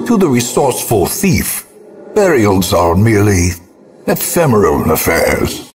To the resourceful thief, burials are merely ephemeral affairs.